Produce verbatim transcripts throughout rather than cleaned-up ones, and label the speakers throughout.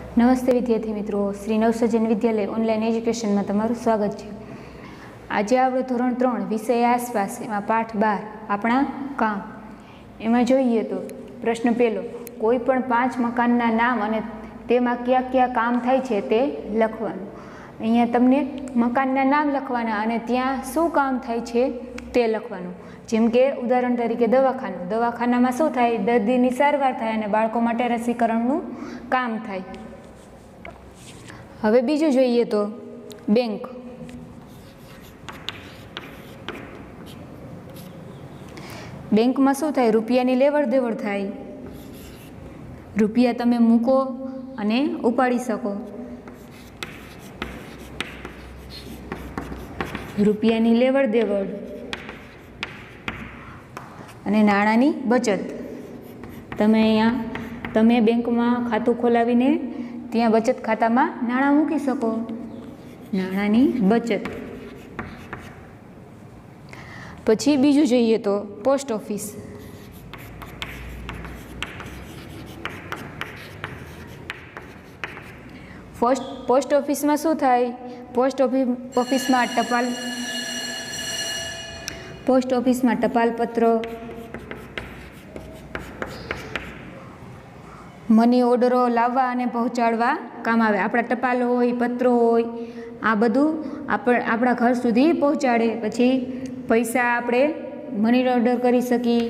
Speaker 1: નમસ્તે વિદ્યાર્થી મિત્રો, શ્રી નવસર્જન વિદ્યાલય ઓનલાઈન એજ્યુકેશનમાં તમારું સ્વાગત છે। આજે આપણે ધોરણ ત્રણ વિષય આસપાસ એમાં પાઠ બાર આપણા કામ એમાં જોઈએ તો પ્રશ્ન પહેલો, કોઈ પણ પાંચ મકાનના નામ અને તેમાં કયા કયા કામ થાય છે તે લખવાનું। અહીંયા તમને મકાનના નામ લખવાના અને ત્યાં શું કામ થાય છે તે લખવાનું। જેમ કે ઉદાહરણ તરીકે દવાખાનું, દવાખાનામાં શું થાય? દર્દીની સારવાર થાય અને બાળકો માટે રસીકરણનું કામ થાય। હવે બીજું જોઈએ તો બેંક, બેંકમાં શું થાય? રૂપિયાની લેવડ દેવડ થાય, રૂપિયા તમે મૂકો અને ઉપાડી શકો, રૂપિયાની લેવડ દેવડ અને નાણાંની બચત। તમે અહીંયા તમે બેંકમાં ખાતું ખોલાવીને ત્યાં બચત ખાતામાં નાણાં મૂકી શકો, નાણાંની બચત। પછી બીજું જોઈએ તો પોસ્ટ ઓફિસ, પોસ્ટ પોસ્ટ ઓફિસમાં શું થાય? પોસ્ટ ઓફિસ ઓફિસમાં ટપાલ પોસ્ટ ઓફિસમાં ટપાલ પત્ર, મની ઓર્ડરો લાવવા અને પહોંચાડવા કામ આવે। આપણા ટપાલ હોય, પત્રો હોય, આ બધું આપણે આપણા ઘર સુધી પહોંચાડે। પછી પૈસા આપણે મની ઓર્ડર કરી શકીએ।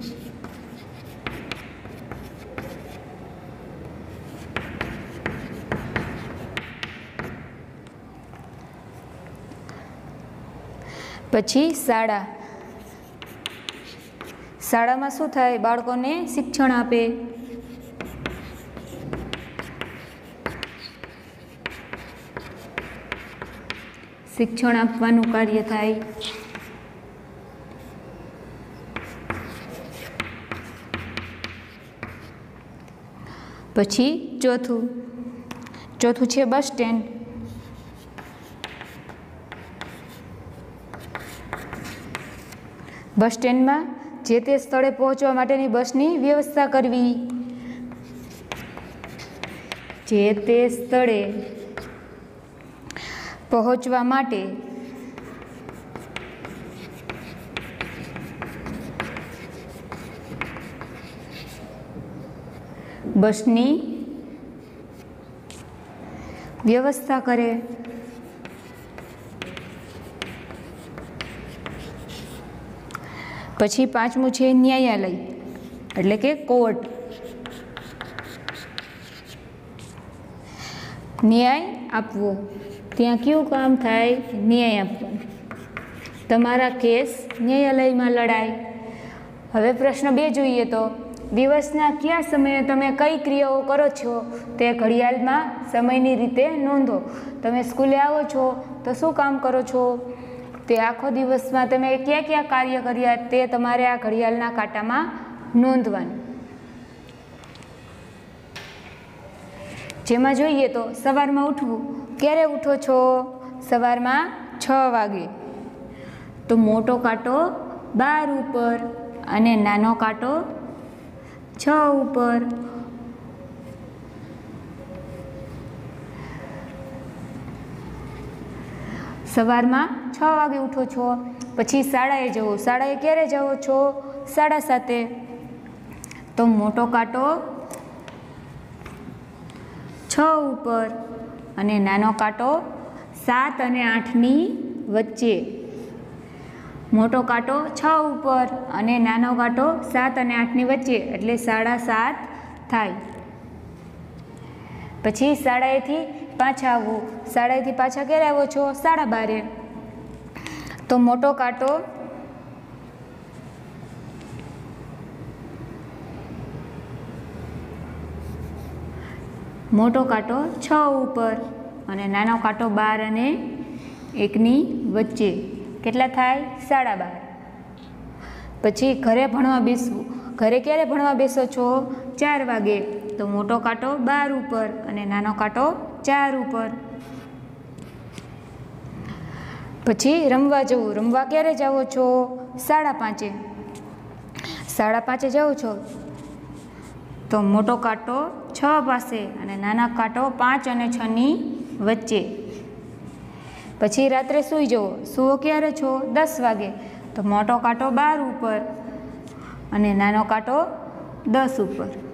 Speaker 1: પછી શાળા, શાળામાં શું થાય? બાળકોને શિક્ષણ આપે, શિક્ષણ આપવાનું કાર્ય થાય। પછી ચોથું ચોથું છે બસ સ્ટેન્ડ, બસ સ્ટેન્ડમાં જે તે સ્થળે પહોંચવા માટેની બસની વ્યવસ્થા કરવી, જે તે સ્થળે પહોંચવા માટે બસની વ્યવસ્થા કરે। પછી પાંચમું છે ન્યાયાલય એટલે કે કોર્ટ, ન્યાય આપવો। ત્યાં કયું કામ થાય? ન્યાય આપવો, તમારા કેસ ન્યાયાલયમાં લડાય। હવે પ્રશ્ન બે જોઈએ તો દિવસના કયા સમયે તમે કઈ ક્રિયાઓ કરો છો તે ઘડિયાળમાં સમયની રીતે નોંધો। તમે સ્કૂલે આવો છો તો શું કામ કરો છો? તે આખો દિવસમાં તમે કયા કયા કાર્ય કર્યા તે તમારે આ ઘડિયાળના કાંટામાં નોંધવાનું। જેમાં જોઈએ તો સવારમાં ઉઠવું, ક્યારે ઉઠો છો? સવારમાં છ વાગે। તો મોટો કાંટો બાર ઉપર અને નાનો કાંટો છ ઉપર। સવારમાં છ વાગે ઉઠો છો, પછી શાળાએ જવો, શાળાએ ક્યારે જાઓ છો? સાડા સાતે। તો મોટો કાંટો છ ઉપર અને નાનો કાંટો સાત અને આઠની વચ્ચે। મોટો કાંટો છ ઉપર અને નાનો કાંટો સાત અને આઠની વચ્ચે એટલે સાડા સાત થાય। પછી શાળાએથી પાછા આવવું, શાળાએથી પાછા ક્યારે આવો છો? સાડા બારે। તો મોટો કાંટો મોટો કાંટો છ ઉપર અને નાનો કાંટો બાર અને એકની વચ્ચે કેટલા થાય? સાડા બાર। પછી ઘરે ભણવા બેસવું, ઘરે ક્યારે ભણવા બેસો છો? ચાર વાગે। તો મોટો કાંટો બાર ઉપર અને નાનો કાંટો ચાર ઉપર। પછી રમવા જવું, રમવા ક્યારે જાઓ છો? સાડા પાંચે। સાડા પાંચે જાઓ છો તો મોટો કાંટો છ પાસે અને નાના કાંટો પાંચ અને છની વચ્ચે. પછી રાત્રે સૂઈ જવો. સૂવો ક્યારે છો? દસ વાગે. તો મોટો કાંટો બાર ઉપર અને નાનો કાંટો દસ ઉપર.